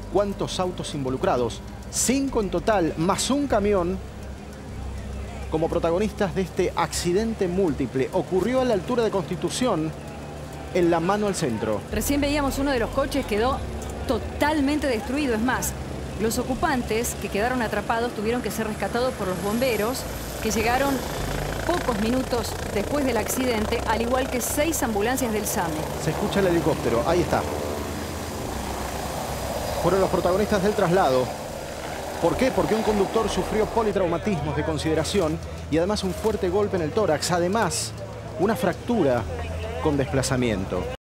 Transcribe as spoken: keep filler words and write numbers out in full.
cuántos autos involucrados. Cinco en total, más un camión, como protagonistas de este accidente múltiple. Ocurrió a la altura de Constitución, en la mano al centro. Recién veíamos uno de los coches, quedó totalmente destruido. Es más, los ocupantes que quedaron atrapados tuvieron que ser rescatados por los bomberos, que llegaron pocos minutos después del accidente, al igual que seis ambulancias del SAME. Se escucha el helicóptero, ahí está. Fueron los protagonistas del traslado. ¿Por qué? Porque un conductor sufrió politraumatismos de consideración y además un fuerte golpe en el tórax. Además, una fractura con desplazamiento.